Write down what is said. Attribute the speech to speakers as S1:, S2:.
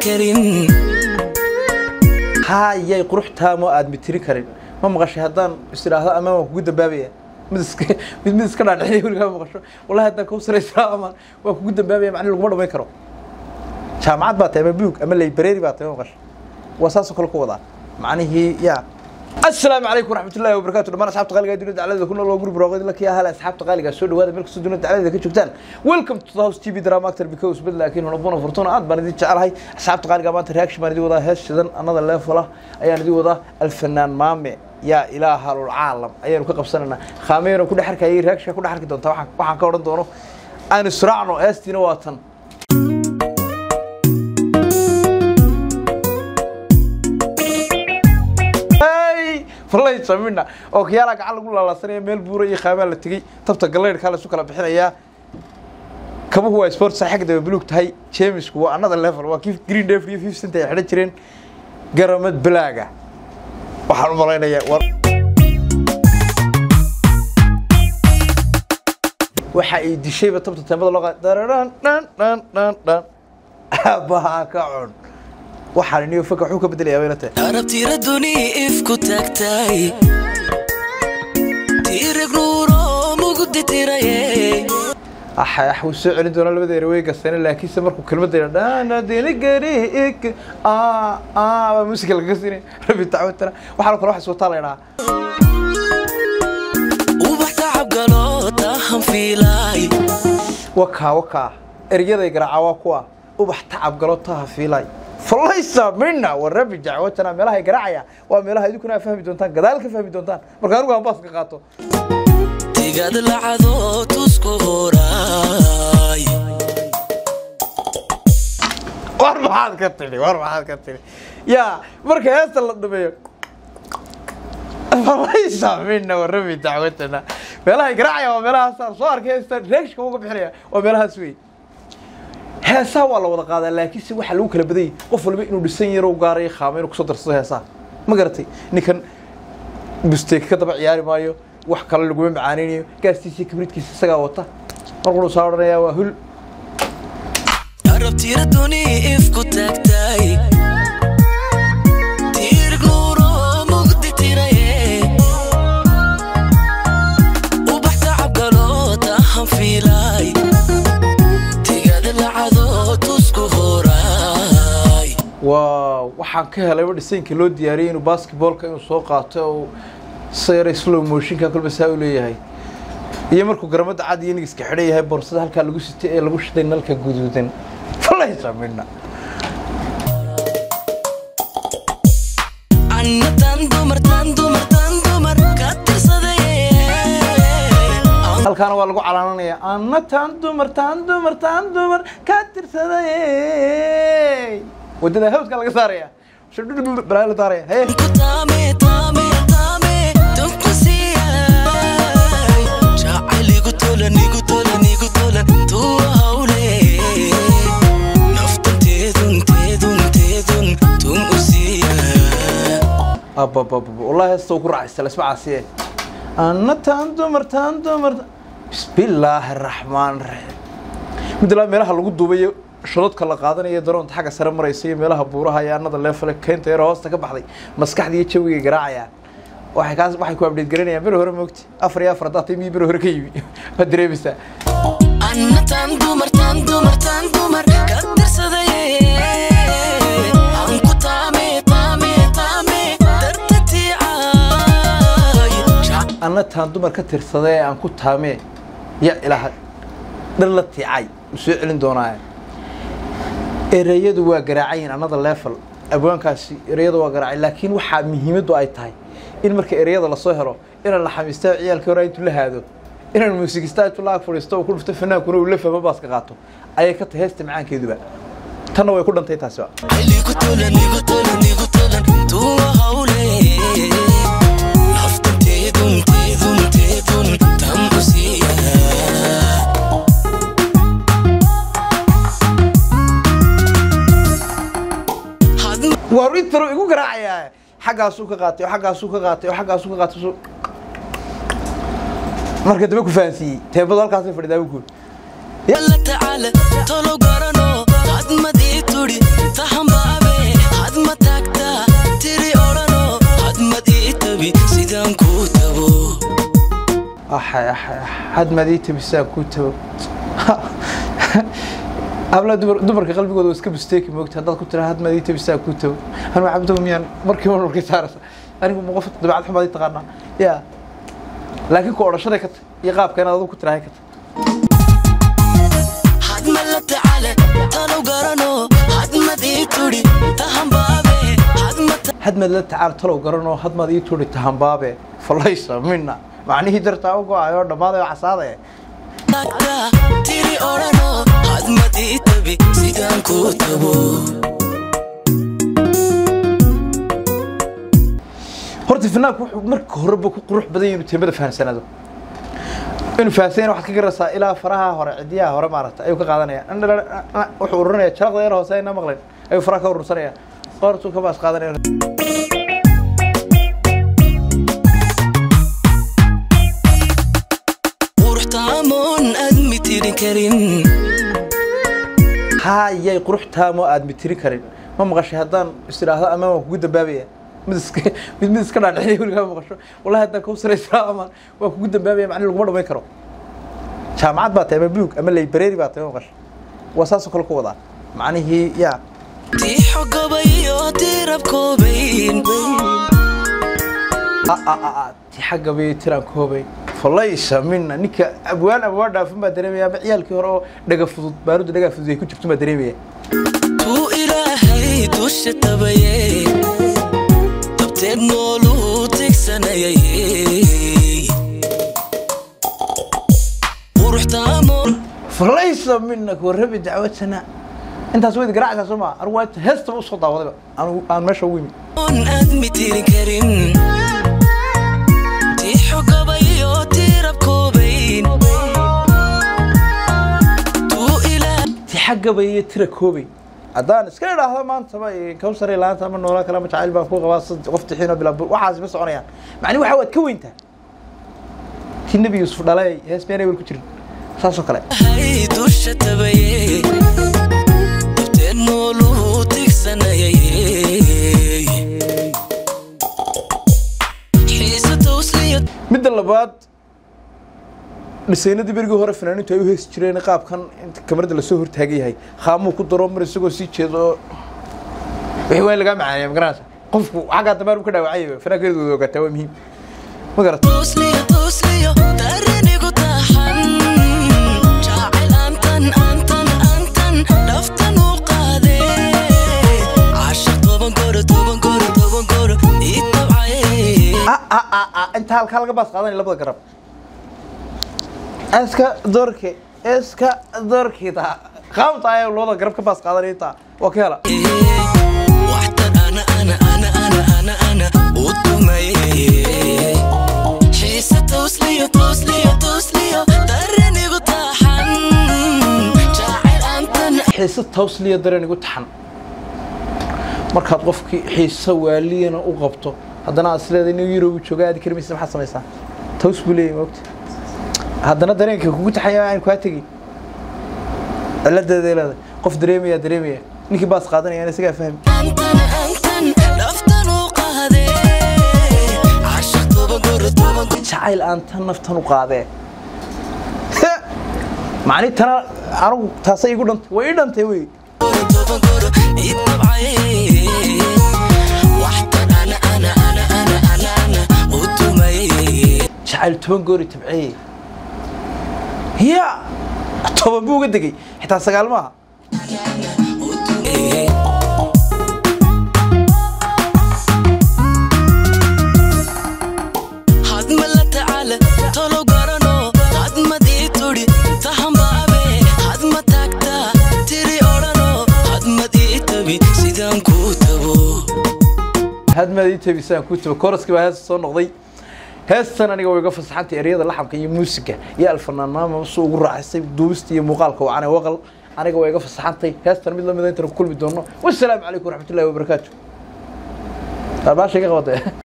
S1: كريم
S2: هاي قروح تامو آد متري كريم ما مغشي هدان استراحة أمامك جدا بابية مدرس كنا نحيي ولا مغشوا والله هدان كوسر استراحة وجدا بابية معني الغمر ما يكرو جامعات باتي بيوك أما اللي بريري باتي ما مغش وأساسه كل قوة معني هي يا السلام عليكم ورحمة الله وبركاته لما أصحاب تقالي قاعدين ندعي كنا الله جروب راقد لك يا هلا أصحاب تقالي قاعد سود وهذا ملك سود ندعي لك شفتان ويلكم تو هاوس تي في دراما أكتر بكوس بدل لكن هنبونا فرطونا عاد بندي تعال هاي أصحاب تقالي قاعد ترياكش بندي وضع هش ذن أنا ذا فلا أيان دي وضع الفنان مامي يا إله العالم أيان كقب سننا خامير وكل حركة يرياكش كل حركة دون طبعا وحن كورن دونه أنا سرعنا أستينا واتن والله يسمينا اوكيالك على قول لا سنه ميل بوري خامل la tagay tabta galeer kala soo kala bixinaya kaba huwa sport saxigda buluug tahay James waa another level waa kif green day 50 ay xidhan jireen garamad balaaga waxaan u maleynayaa waxa ay dishayba tabta tamada loo qaadan dan abaha ka cun waxaan niyo faka xuu ka bedelay weynata
S1: arabti raduni ifku tagtay tiragnuuro mugdi tiraye
S2: waxu soo celin doona labada way gasana laakiin se markuu kelmadda dhaana deena gariik waa musiga laga sinay rabi tacawtana waxa kale wax soo taleena
S1: ubax tacab galo taham fiilay
S2: waka eryaday garaaca kuwa ubax tacab galo taham fiilay فليس منا والربي دعوتنا ملها يقرعيا وملها يدكنا فهم دونتان كذلك فهم دونتان مركانو باس قاطو
S1: تيغاد العدو تسكوراي
S2: وربحات كتلي يا مركا هسه لا دبيو فليس منا والربي دعوتنا ملها يقرعيا وملها صار كيستر ليش كوغو بخريا وملها سوي heesaa waa la wada qaadaa laakiin si waxa lagu kala baday qof walba inuu dhisan yaro gaaray khaameyn ku soo darsado heesaa ma garatay ninkan mistake ka daba ciyaari maayo wax kale lagu macaaninayo gaastiisa kibridkiisa isaga wata markuu soo oranayaa waa hul
S1: arabti raduni ifku tagtay tirgnuuro mugdi tiraye ubax tacab galo taham fiilay
S2: واو waxaan ka helay dhisanka loo diyaariyay inuu basketballka inuu soo qaato oo sayr slow motion ka kulba saa u leeyahay iyo markuu garamada cad iyo nigiska xidhay yahay boorsada halka lagu sitay ee lagu shiday nalka guduudan falaysa minna
S1: annatan dumar ka tirsaday
S2: halkaana waa lagu calaananayaa annatan dumar ka tirsaday wadada hawdka laga saaraya shadud baraal daaraya hey
S1: tame tunkusiya jacayli gutolan tu hawle nafteedun tunkusiya
S2: abba wallahi soo ku raacay ismacaasiye annatan dumar bismillahir rahmaanir rahiim midla meelaha lagu duubayo shadadka la qaadanayo daroonta xagga sare maraysa meelaha buuraha ayaanada leefle keenta yar hoosta ka baxday maskaxdiyo jawiga garaacaya waxay ku update garanayaan bir hore moogti 4 daatay mi bir hore ka yimi badreebisa
S1: annatan dumar ka tirsaday aan ku taame dartati
S2: annatan dumar ka tirsaday aan ku taame ya ilaahay dhalati ay soo celin doonaa erayadu waa garaacayeen another level abwaankaasi erayadu waa garaacay laakiin waxa muhiimadu ay tahay in marka erayada la soo helo in la xamiisto ciyaalka hore intuu la haado in muusikista intuu la fariisto oo ku dhufto fanaankuna uu la fahmo baas ka qaato ayay ka tahay heesta macaankeeduba tan way ku dhantay taasi waa
S1: ligu tolan tu hawle nafteedun tankusiya
S2: واريترو igu garaacaya xagaas uu ka qaatay marka daba ku faansiiyay teebada halkaas fadhidaa ku
S1: yalla taala tolo garano qad madii turi tahamba
S2: had madita bisa ku tago abla dumarka qalbigooda iska mistake moogta dad ku tira had madita bisa ku tago anu cabdo miyaan markii uu markii saarasa anigu ma qof dabacad xumaad taqaana ya laakiin ku orashada ka iyo qaabka inaad ku tirahay ka
S1: had malata ala talo garano had madii turi tahambaabe
S2: had malata ala talo garano had madii turi tahambaabe falaysa minna macnihi dartaa ugu ayo dhamaad ay casaade tiri orano had madii tabi sidaan ku tabo horta finaanku wuxuu marka horeba ku qurux badan yahay teemada fahansanado inuu faahfaahina waxa ka garaysaa ilaa faraha hore cidiyaha hore maaragtay ayuu ka qaadanaya wuxuu ururinaya jalaqda yar hoose ayna maqleen ayuu faraha ka urursanaya qortu ka baas qaadanaya quruxtaamoon aad mitiri karin haayay quruxtaamo aad mitiri karin ma maqashay haddaan istiraahdo ama waan kugu dambaabaya mid iska dhaadhiciyay weligaa maqasho wallahi haddaan kuu saraysaa ama waa kugu dambaabaya macni laguma dhamayn karo jaamacad baa tahay ama buug ama library baa tahay maqasho waa saasoo kale ku wadaa macnihii yaa tii xogabayo tirab koobayn tii xagabayo tirab koobayn falaysa minna ninka abwaan dhaafin baa dareemaya ama ciyaalkii hore oo dhaga fudud baaruda dhaga fudud ay ku jirto baa dareemaya tuu ilaahay dusha tabaye تنولو تكسناي ورحتامو فليس منك وربي دعوتنا انت سويت قراعه سما اروات هست وسو داوده انا ماشي وين ادمي تيري كريم تي حقبيو تيرب كوبين تو الى تي حقبيو تيرب كوبين adaan iska raahdo maanta ma ka saray laanta ma noola kala ma jacayl baa ku qabaa qof tixino bila waxaas ma soconayaan macni waxa wad ka weynta tii nabi yusuf dhalay heesbeenay wal ku jirin saasoo kale hay dusha tabaye tenolu tigsanayay xiisa tawsliyo mid labaad dhisaynadii berigii hore fanaaniintu ay u heesi jireen qaabkan inta kamarada la soo hortaagay yahay qaamuu ku daro mar isagoo sii jeedo wixii way laga macaanay magaraasa qofku xaga dabar ka dhaawacay fanaankeedu ogaata waa muhiim ma garato toosliyo daranigu tahan jacayl antan laftan u qaade ashaq toban goro itabcay inta halka laga baas qaadanay labada garab اسكا دوركي تا قامت اي لودا غرب كباس قادريتا وكيلا واحد انا ودمي حيس توصليو درني قطحن جاعل انت حيس توصليو درني قطحن markaad qofkii xiiso waaliyana u qabto hadana asleed inuu yiro u joogaadi karmaysa maxaa sameeysaa toos buleey waqti haddana dareenka kugu taxayaa aan ku atagi aladeeda qof dareemaya ninkii baas qaadanaya isaga fahmi naftan u qaade ashaq toban goro jacayl aantan naftan u qaade macni tana anigu taasay igu dhantay way dhantay way toban goro itabcay waxtan ana udumay jacayl toban goro itabcay هي طبعا بوجد دقي حتى سجال معها هاد ملت على طلو قرنو هاد ما دي توري تهم بابي هاد ما تكتا تري أورانو هاد ما دي تبي سيدان كوتبو هاد ما دي تبي سيدان كوتبو كورس كبا هاد الصون نقضي heestan aniga way iga fasaxantay ereyada laxabka iyo muusiga iyo alfanaanama soo ugu raaxaysay duubista iyo muuqaalka waana waqal aniga way iga fasaxantay heestan mid la mid ah inta ku kulmi doono wassalaamu calaykum waraxmatullaahi wabarakaatuh